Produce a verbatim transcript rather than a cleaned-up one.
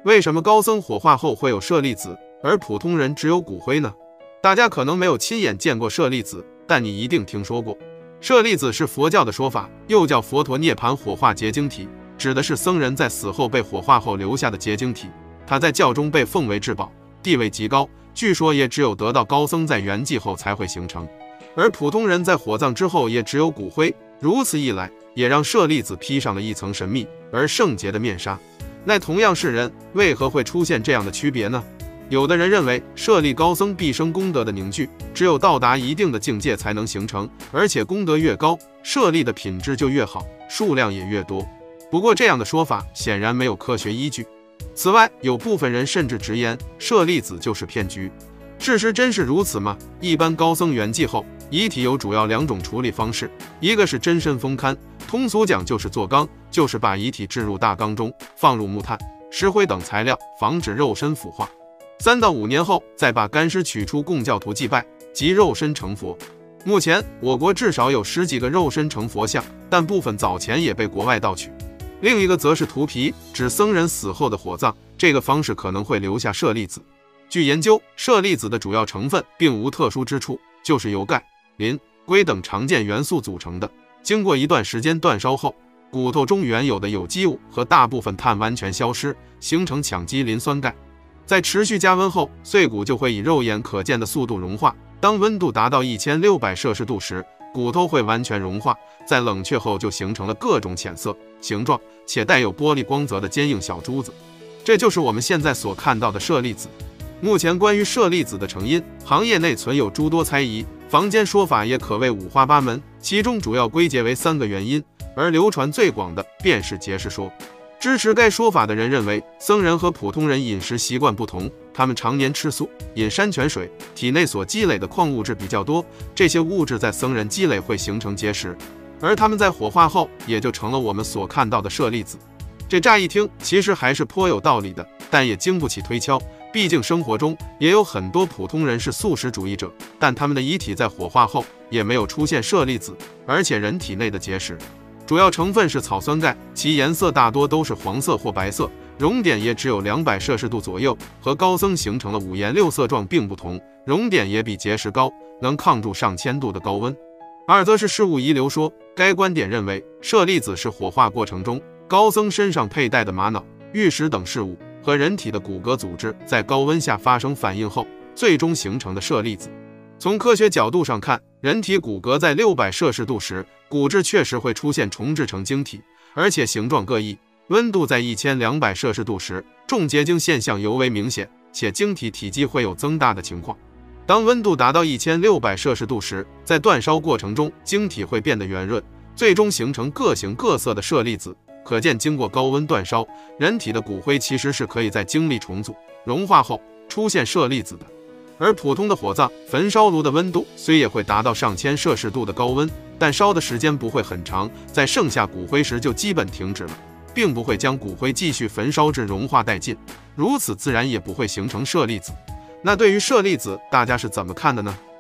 为什么高僧火化后会有舍利子，而普通人只有骨灰呢？大家可能没有亲眼见过舍利子，但你一定听说过。舍利子是佛教的说法，又叫佛陀涅槃火化结晶体，指的是僧人在死后被火化后留下的结晶体。它在教中被奉为至宝，地位极高，据说也只有得到高僧在圆寂后才会形成。而普通人在火葬之后也只有骨灰，如此一来，也让舍利子披上了一层神秘而圣洁的面纱。那同样是人，为何会出现这样的区别呢？有的人认为舍利高僧毕生功德的凝聚，只有到达一定的境界才能形成，而且功德越高，舍利的品质就越好，数量也越多。不过这样的说法显然没有科学依据。此外，有部分人甚至直言舍利子就是骗局。事实真是如此吗？一般高僧圆寂后，遗体有主要两种处理方式，一个是真身封龛，通俗讲就是做缸，就是把遗体置入大缸中，放入木炭、石灰等材料，防止肉身腐化。三到五年后，再把干尸取出供教徒祭拜，即肉身成佛。目前我国至少有十几个肉身成佛像，但部分早前也被国外盗取。另一个则是涂皮，指僧人死后的火葬，这个方式可能会留下舍利子。据研究，舍利子的主要成分并无特殊之处，就是由钙、磷、硅等常见元素组成的。经过一段时间煅烧后，骨头中原有的有机物和大部分碳完全消失，形成羟基磷酸钙。在持续加温后，碎骨就会以肉眼可见的速度融化。当温度达到一千六百摄氏度时，骨头会完全融化，在冷却后就形成了各种浅色、形状且带有玻璃光泽的坚硬小珠子。这就是我们现在所看到的舍利子。目前关于舍利子的成因，行业内存有诸多猜疑，坊间说法也可谓五花八门，其中主要归结为三个原因，而流传最广的便是节食说。支持该说法的人认为，僧人和普通人饮食习惯不同，他们常年吃素，饮山泉水，体内所积累的矿物质比较多，这些物质在僧人积累会形成结石，而他们在火化后也就成了我们所看到的舍利子。这乍一听其实还是颇有道理的，但也经不起推敲，毕竟生活中也有很多普通人是素食主义者，但他们的遗体在火化后也没有出现舍利子，而且人体内的结石主要成分是草酸钙，其颜色大多都是黄色或白色，熔点也只有两百摄氏度左右，和高僧形成了五颜六色状并不同，熔点也比结石高，能抗住上千度的高温。二则是事物遗留说，该观点认为舍利子是火化过程中高僧身上佩戴的玛瑙、玉石等事物和人体的骨骼组织在高温下发生反应后，最终形成的舍利子。从科学角度上看，人体骨骼在六百摄氏度时，骨质确实会出现重制成晶体，而且形状各异。温度在一千两百摄氏度时，重结晶现象尤为明显，且晶体体积会有增大的情况。当温度达到一千六百摄氏度时，在煅烧过程中，晶体会变得圆润，最终形成各形各色的舍利子。可见经过高温煅烧，人体的骨灰其实是可以在经历重组、融化后出现舍利子的。而普通的火葬，焚烧炉的温度虽也会达到上千摄氏度的高温，但烧的时间不会很长，在剩下骨灰时就基本停止了，并不会将骨灰继续焚烧至融化殆尽，如此自然也不会形成舍利子。那对于舍利子，大家是怎么看的呢？